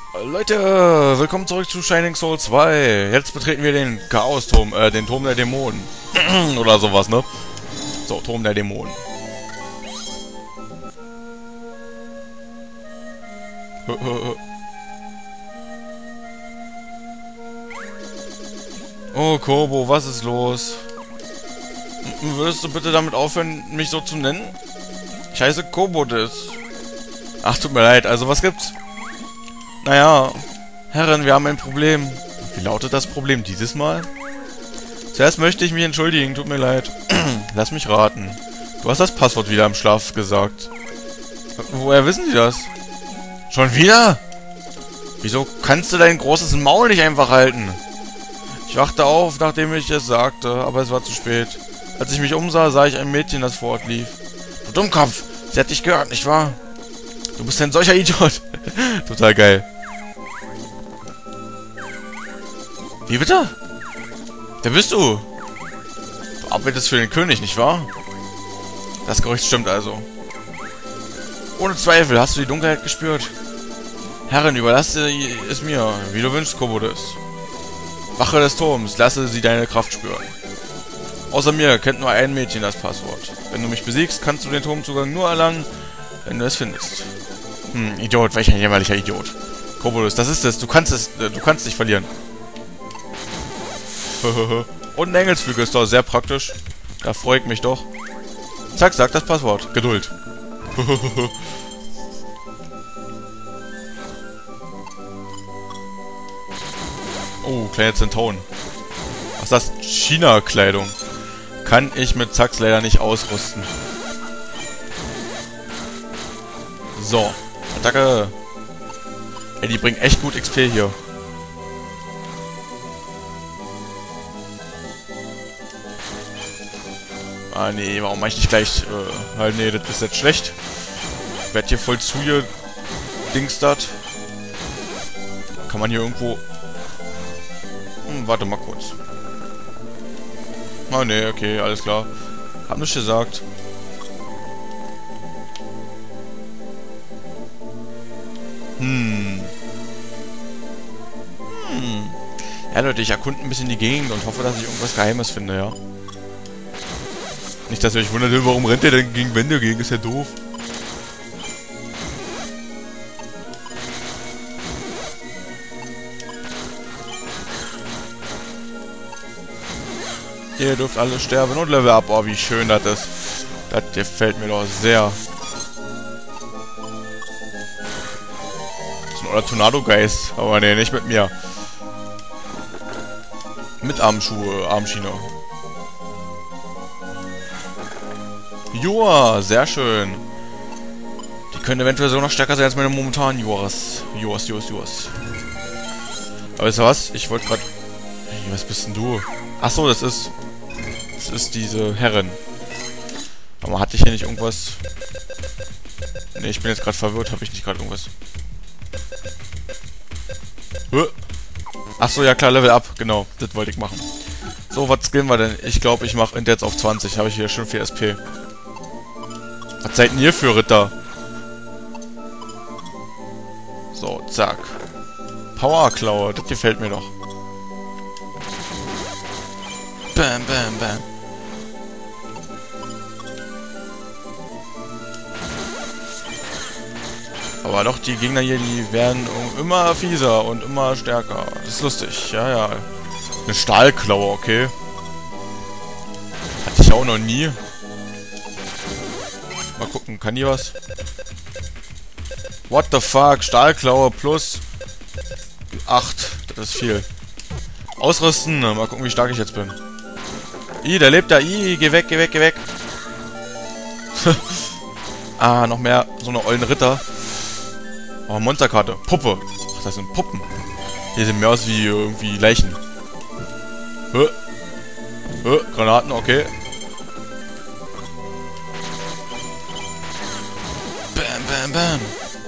Leute, willkommen zurück zu Shining Soul 2. Jetzt betreten wir den Chaos-Turm, den Turm der Dämonen. Oder sowas, ne? So, Turm der Dämonen. Oh, Kobo, was ist los? Würdest du bitte damit aufhören, mich so zu nennen? Ich heiße Kobodis. Ach, tut mir leid, also was gibt's? Naja, Herren, wir haben ein Problem. Wie lautet das Problem dieses Mal? Zuerst möchte ich mich entschuldigen, tut mir leid. Lass mich raten. Du hast das Passwort wieder im Schlaf gesagt. Woher wissen Sie das? Schon wieder? Wieso kannst du dein großes Maul nicht einfach halten? Ich wachte auf, nachdem ich es sagte, aber es war zu spät. Als ich mich umsah, sah ich ein Mädchen, das fortlief. Du Dummkopf, sie hat dich gehört, nicht wahr? Du bist ein solcher Idiot. Total geil. Wie bitte? Wer bist du? Du arbeitest für den König, nicht wahr? Das Gerücht stimmt also. Ohne Zweifel hast du die Dunkelheit gespürt. Herrin, überlasse es mir, wie du wünschst, Kobodis. Wache des Turms, lasse sie deine Kraft spüren. Außer mir kennt nur ein Mädchen das Passwort. Wenn du mich besiegst, kannst du den Turmzugang nur erlangen, wenn du es findest. Idiot, welch ein jämmerlicher Idiot. Kobodis, das ist es, du kannst nicht verlieren. Und ein Engelsflügel ist doch sehr praktisch. Da freue ich mich doch. Zack, sag das Passwort. Geduld. Oh, kleine Zentauren. Was ist das? China-Kleidung. Kann ich mit Zacks leider nicht ausrüsten. So. Attacke. Ey, die bringen echt gut XP hier. Ah, nee, warum mach ich nicht gleich... halt, nee, das ist jetzt schlecht. Ich werd hier voll zu hier... Dingstart. Kann man hier irgendwo... warte mal kurz. Ah, nee, okay, alles klar. Hab nicht gesagt. Ja, Leute, ich erkunde ein bisschen die Gegend und hoffe, dass ich irgendwas Geheimes finde, ja. Nicht, dass ihr euch wundert, warum rennt der denn gegen Wände gegen? Ist ja doof. Ihr dürft alle sterben und Level up. Oh, wie schön das ist. Das gefällt mir doch sehr. Das ist ein Tornado-Geist. Aber nee, nicht mit mir. Mit Armschuhe, Armschiene. Joa, sehr schön. Die können eventuell so noch stärker sein als meine momentanen Joas. Joas. Aber weißt du was? Ich wollte gerade... Hey, was bist denn du? Achso, das ist diese Herrin. Aber hatte ich hier nicht irgendwas... Ne, ich bin jetzt gerade verwirrt. Habe ich nicht gerade irgendwas... Achso, ja klar, Level up. Genau, das wollte ich machen. So, was skillen wir denn? Ich glaube, ich mache jetzt auf 20. Habe ich hier schon 4 SP. Was seid denn ihr für Ritter? So, zack. Powerklaue, das gefällt mir doch. Bam, bam, bam. Aber doch, die Gegner hier, die werden immer fieser und immer stärker. Das ist lustig, ja, ja. Eine Stahlklaue, okay. Hatte ich auch noch nie. Mal gucken, kann die was? What the fuck? Stahlklaue plus 8. Das ist viel. Ausrüsten. Mal gucken, wie stark ich jetzt bin. Der lebt da. Geh weg, geh weg, geh weg. Ah, noch mehr. So eine ollen Ritter. Oh, Monsterkarte. Puppe. Ach, das sind Puppen. Hier sehen mehr aus wie irgendwie Leichen. Granaten, okay. Bam, bam, bam.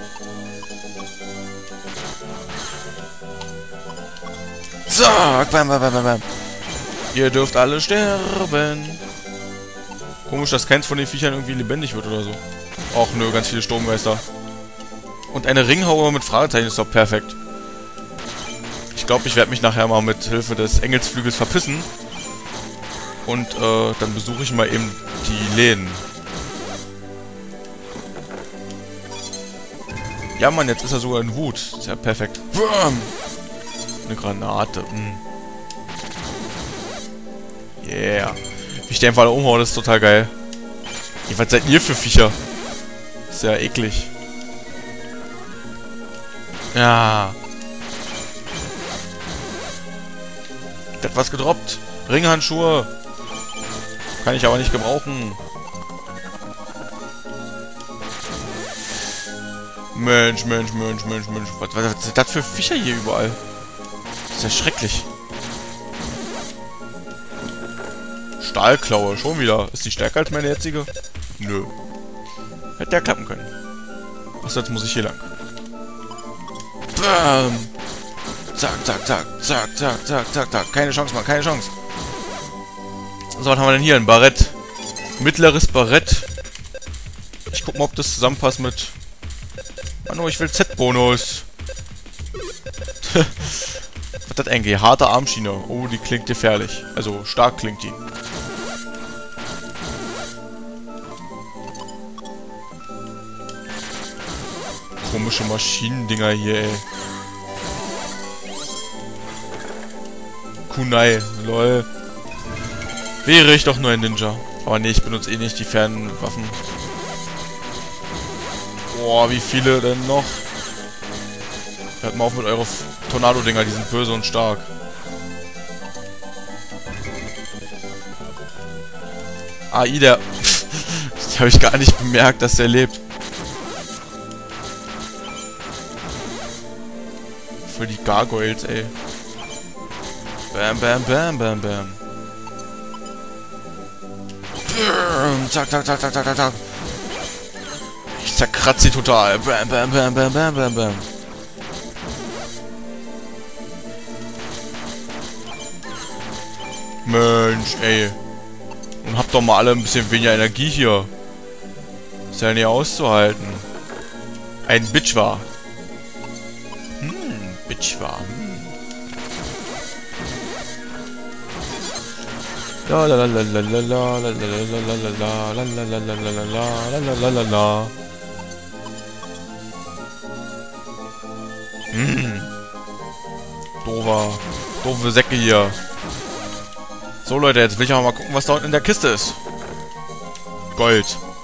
Zack, bam, bam, bam, bam. Ihr dürft alle sterben. Komisch, dass keins von den Viechern irgendwie lebendig wird oder so. Och nö, ganz viele Sturmgeister. Und eine Ringhaube mit Fragezeichen ist doch perfekt. glaube, ich werde mich nachher mal mit Hilfe des Engelsflügels verpissen. Und dann besuche ich mal eben die Läden. Ja, Mann, jetzt ist er sogar in Wut. Ist ja perfekt. Eine Granate. Yeah. Wie ich den einfach alle umhaue, das ist total geil. Was seid ihr für Viecher? Ist ja eklig. Ja. Der hat was gedroppt. Ringhandschuhe. Kann ich aber nicht gebrauchen. Mensch. Was sind das für Viecher hier überall? Das ist ja schrecklich. Stahlklaue, schon wieder. Ist die stärker als meine jetzige? Nö. Hätte ja klappen können. Achso, jetzt muss ich hier lang. Bam! Zack. Keine Chance, Mann, keine Chance. So, was haben wir denn hier? Ein Barett. Mittleres Barett. Ich guck mal, ob das zusammenpasst mit... Manu, ich will Z-Bonus. Was ist das eigentlich? Harte Armschiene. Oh, die klingt gefährlich. Also, stark klingt die. Komische Maschinendinger hier, ey. Kunai, lol. Wäre ich doch nur ein Ninja. Aber nee, ich benutze eh nicht die Fernwaffen. Boah, wie viele denn noch? Hört mal auf mit euren Tornado-Dinger, die sind böse und stark. AI, der... Das habe ich gar nicht bemerkt, dass der lebt. Für die Gargoyles, ey. Bam. Zack. Ich zerkratze sie total. Bam. Mensch, ey. Und habt doch mal alle ein bisschen weniger Energie hier. Ist ja nicht auszuhalten. Ein Bitch war. Doofe Säcke hier. So, Leute, jetzt will ich auch mal gucken, was da unten in der Kiste ist. Gold.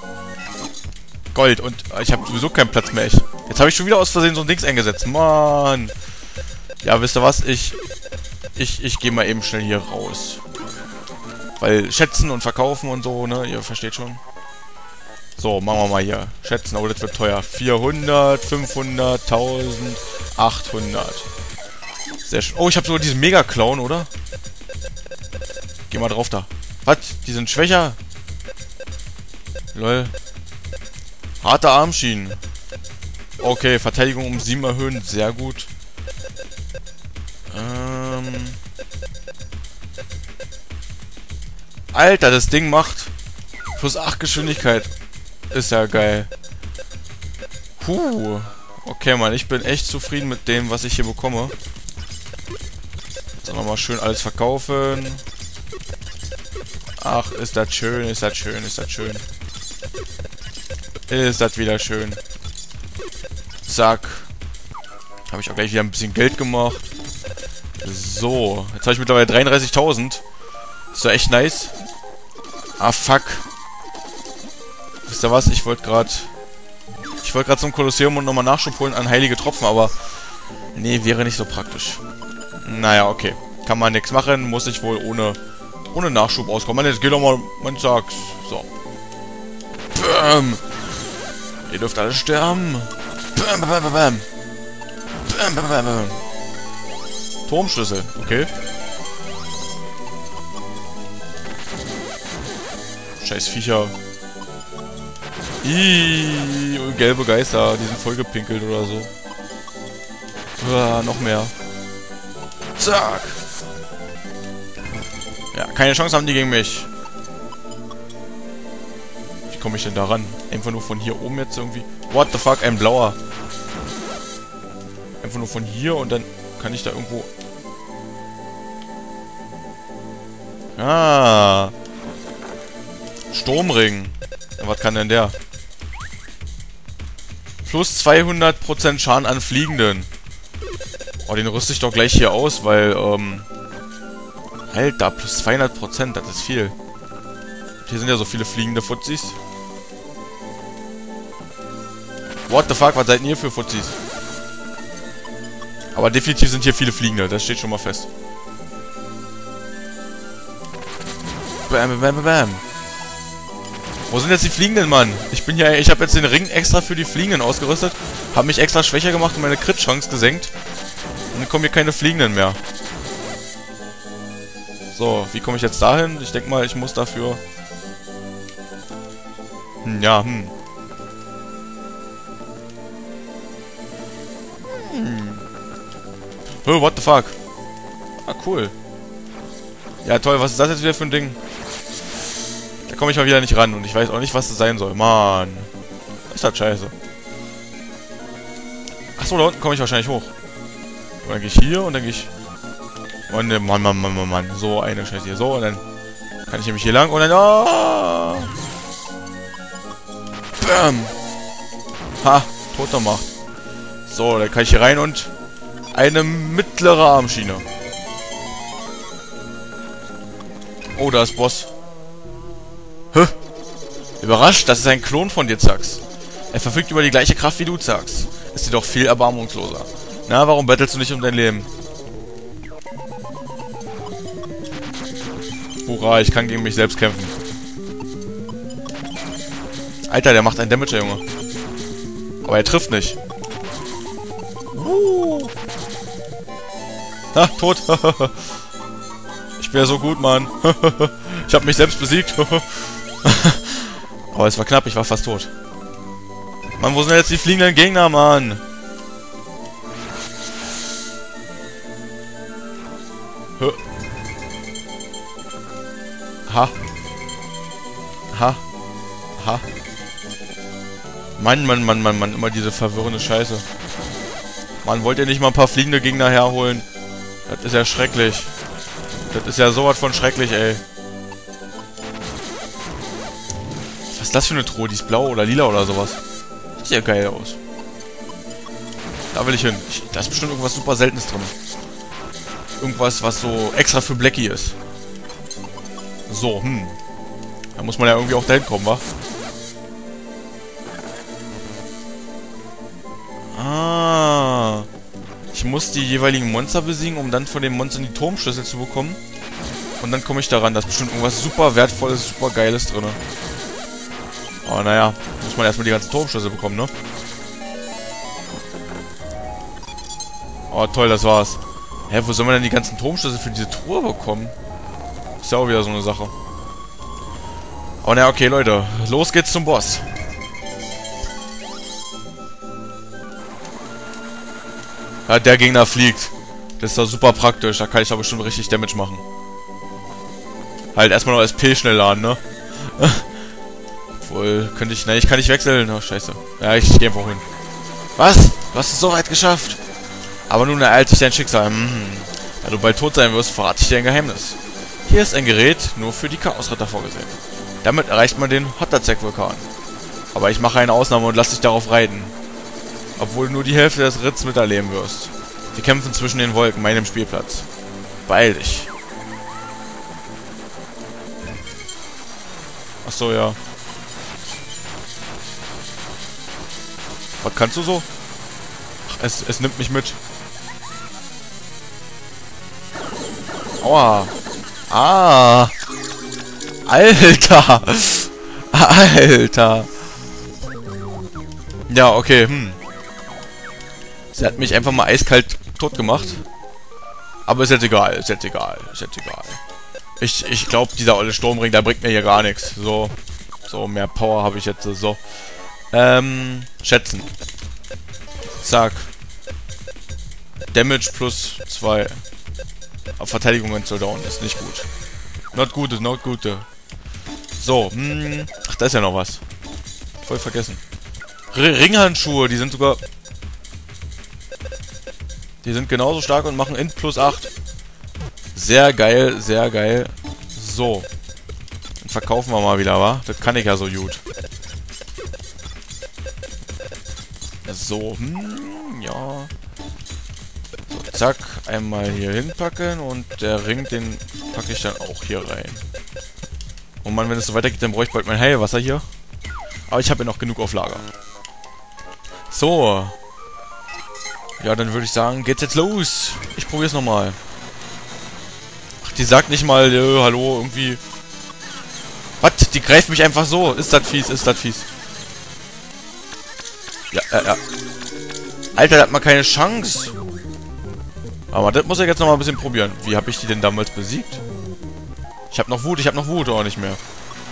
Und ich habe sowieso keinen Platz mehr. Jetzt habe ich schon wieder aus Versehen so ein Dings eingesetzt. Mann. Ja, wisst ihr was? Ich gehe mal eben schnell hier raus. Weil schätzen und verkaufen und so, ne? Ihr versteht schon. So, machen wir mal hier. Schätzen, oh, das wird teuer. 400, 500, 1000, 800. Sehr schön. Oh, ich habe sogar diesen Mega-Clown, oder? Geh mal drauf da. Was? Die sind schwächer? Lol. Harte Armschienen. Okay, Verteidigung um 7 erhöhen. Sehr gut. Alter, das Ding macht plus 8 Geschwindigkeit. Ist ja geil. Okay, Mann, ich bin echt zufrieden mit dem, was ich hier bekomme. Jetzt nochmal schön alles verkaufen. Ach, ist das schön. Ist das wieder schön. Zack. Habe ich auch gleich wieder ein bisschen Geld gemacht. So, jetzt habe ich mittlerweile 33.000. Ist doch echt nice. Ah, fuck. Wisst ihr was? Ich wollte gerade zum Kolosseum und nochmal Nachschub holen an heilige Tropfen, aber... Nee, wäre nicht so praktisch. Naja, okay. Kann man nichts machen. Muss ich wohl ohne Nachschub auskommen. Jetzt geht doch mal... Man sagt's. So. Bam. Ihr dürft alle sterben. Bam. Turmschlüssel. Okay. Scheiß Viecher. Gelbe Geister. Die sind voll gepinkelt oder so. Noch mehr. Zack. Ja, keine Chance haben die gegen mich. Wie komme ich denn da ran? Einfach nur von hier oben jetzt irgendwie. What the fuck, ein blauer. Einfach nur von hier und dann kann ich da irgendwo Ah. Sturmring. Ja, was kann denn der? Plus 200% Schaden an Fliegenden. Oh, den rüste ich doch gleich hier aus, weil, Alter, plus 200%, das ist viel. Hier sind ja so viele fliegende Fuzzis. What the fuck, was seid ihr für Fuzzis? Aber definitiv sind hier viele Fliegende, das steht schon mal fest. Bam, bam, bam, bam. Wo sind jetzt die Fliegenden, Mann? Ich habe jetzt den Ring extra für die Fliegenden ausgerüstet. Habe mich extra schwächer gemacht und meine Crit-Chance gesenkt. Und dann kommen hier keine Fliegenden mehr. So, wie komme ich jetzt dahin? Ich denke mal, ich muss dafür... Oh, what the fuck? Ah, cool. Ja, toll, was ist das jetzt wieder für ein Ding? Da komme ich mal wieder nicht ran und ich weiß auch nicht, was das sein soll. Mann. Ist halt scheiße. Achso, da unten komme ich wahrscheinlich hoch. Und dann gehe ich hier und dann gehe ich... Und Mann. So eine Scheiße hier. So, und dann kann ich nämlich hier lang und dann... Oh! Bam! Ha! Toter Macht. So, dann kann ich hier rein und... Eine mittlere Armschiene. Oh, da ist Boss. Hä? Überrascht, das ist ein Klon von dir, Zax. Er verfügt über die gleiche Kraft wie du, Zax. Ist jedoch viel erbarmungsloser. Na, warum bettelst du nicht um dein Leben? Hurra, ich kann gegen mich selbst kämpfen. Alter, der macht einen Damage, Junge. Aber er trifft nicht. Ha, tot. Ich bin ja so gut, Mann. Ich habe mich selbst besiegt. Aber es war knapp, ich war fast tot. Mann, wo sind jetzt die fliegenden Gegner, Mann? Ha. Ha. Ha. Mann. Immer diese verwirrende Scheiße. Mann, wollt ihr nicht mal ein paar fliegende Gegner herholen? Das ist ja schrecklich. Das ist ja sowas von schrecklich, ey. Was ist das für eine Truhe? Die ist blau oder lila oder sowas. Sieht ja geil aus. Da will ich hin. Da ist bestimmt irgendwas super Seltenes drin. Irgendwas, was so extra für Blackie ist. So, Da muss man ja irgendwie auch dahin kommen, wa? Ah. Ich muss die jeweiligen Monster besiegen, um dann von den Monstern die Turmschlüssel zu bekommen. Und dann komme ich daran. Da ist bestimmt irgendwas super Wertvolles, super Geiles drin. Aber naja, muss man erstmal die ganzen Turmschlüssel bekommen, ne? Oh, toll, das war's. Hä, wo soll man denn die ganzen Turmschlüssel für diese Truhe bekommen? Ist ja auch wieder so eine Sache. Aber naja, okay, Leute. Los geht's zum Boss. Ja, der Gegner fliegt. Das ist doch super praktisch. Da kann ich doch bestimmt richtig Damage machen. Halt erstmal noch SP schnell laden, ne? Obwohl, könnte ich... Nein, ich kann nicht wechseln. Oh, scheiße. Ja, ich gehe einfach hin. Was? Du hast es so weit geschafft. Aber nun ereilt dich dein Schicksal. Da du bald tot sein wirst, verrate ich dir ein Geheimnis. Hier ist ein Gerät nur für die Chaosritter vorgesehen. Damit erreicht man den Hottazek-Vulkan. Aber ich mache eine Ausnahme und lass dich darauf reiten. Obwohl du nur die Hälfte des Ritts miterleben wirst. Wir kämpfen zwischen den Wolken, meinem Spielplatz. Beeil dich. Achso, ja. Was kannst du so? Ach, es nimmt mich mit. Aua. Ah. Alter. Alter. Ja, okay, Sie hat mich einfach mal eiskalt tot gemacht. Aber ist jetzt egal, ist jetzt egal. Ich glaube, dieser olle Sturmring, der bringt mir hier gar nichts. So, mehr Power habe ich jetzt. So. Schätzen. Zack. Damage plus 2. Auf Verteidigung zu down ist nicht gut. Not good. So, ach, da ist ja noch was. Voll vergessen. Ringhandschuhe, die sind sogar... Die sind genauso stark und machen Int plus 8. Sehr geil, sehr geil. So. Dann verkaufen wir mal wieder, wa? Das kann ich ja so gut. So, ja. So, zack. Einmal hier hinpacken und der Ring, den packe ich dann auch hier rein. Oh Mann, wenn es so weitergeht, dann brauche ich bald mein Heilwasser hier. Aber ich habe ja noch genug auf Lager. So. Ja, dann würde ich sagen, geht's jetzt los. Ich probiere es nochmal. Ach, die sagt nicht mal, hallo, irgendwie. Was? Die greift mich einfach so. Ist das fies, ist das fies. Ja. Alter, da hat man keine Chance. Aber das muss ich jetzt nochmal ein bisschen probieren. Wie habe ich die denn damals besiegt? Ich habe noch Wut, auch nicht mehr.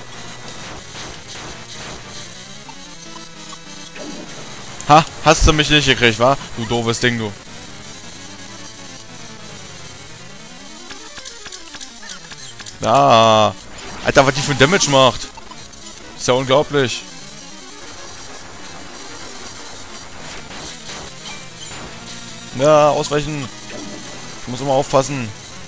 Ha, hast du mich nicht gekriegt, wa? Du doofes Ding, du. Ah. Alter, was die für Damage macht. Ist ja unglaublich. Ja, ausweichen. Ich muss immer aufpassen.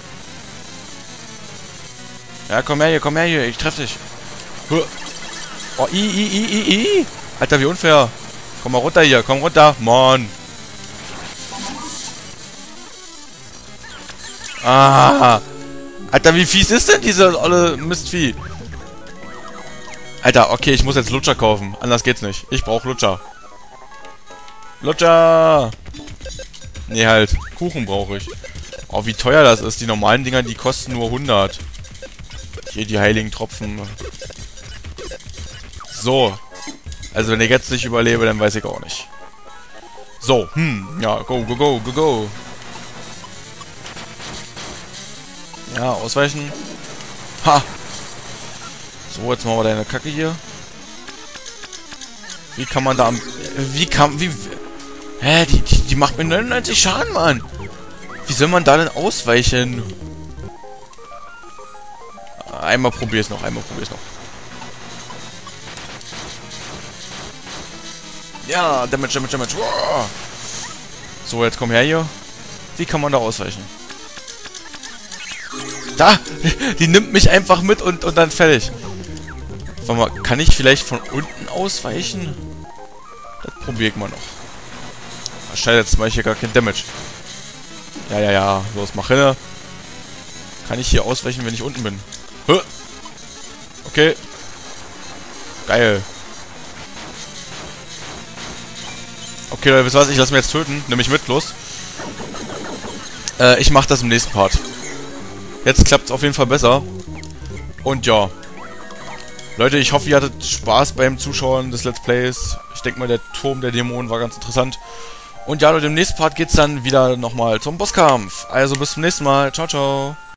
Ja, komm her hier. Ich treff dich. Oh, Alter, wie unfair. Komm mal runter hier, komm runter. Mann. Ah. Alter, wie fies ist denn diese olle Mistvieh? Alter, okay, ich muss jetzt Lutscher kaufen. Anders geht's nicht. Ich brauche Lutscher. Lutscher! Nee, halt. Kuchen brauche ich. Oh, wie teuer das ist. Die normalen Dinger, die kosten nur 100. Hier die heiligen Tropfen. So. Also, wenn ich jetzt nicht überlebe, dann weiß ich auch nicht. So, ja, go. Ja, ausweichen. Ha! So, jetzt machen wir deine Kacke hier. Wie kann man da am... Hä, die macht mir 99 Schaden, Mann! Wie soll man da denn ausweichen? Einmal probier's noch. Ja, Damage. Wow. So, jetzt komm her hier. Wie kann man da ausweichen? Da! Die nimmt mich einfach mit und dann fertig. Warte mal, kann ich vielleicht von unten ausweichen? Das probiere ich mal noch. Ach, scheiße, jetzt mache ich hier gar kein Damage. Ja. Los, mach hin. Kann ich hier ausweichen, wenn ich unten bin? Okay. Geil. Okay, Leute, wisst ihr was? Ich lasse mich jetzt töten. Nimm mich mit, los. Ich mach das im nächsten Part. Jetzt klappt es auf jeden Fall besser. Und ja. Leute, ich hoffe, ihr hattet Spaß beim Zuschauen des Let's Plays. Ich denke mal, der Turm der Dämonen war ganz interessant. Und ja, Leute, im nächsten Part geht es dann wieder nochmal zum Bosskampf. Also bis zum nächsten Mal. Ciao, ciao.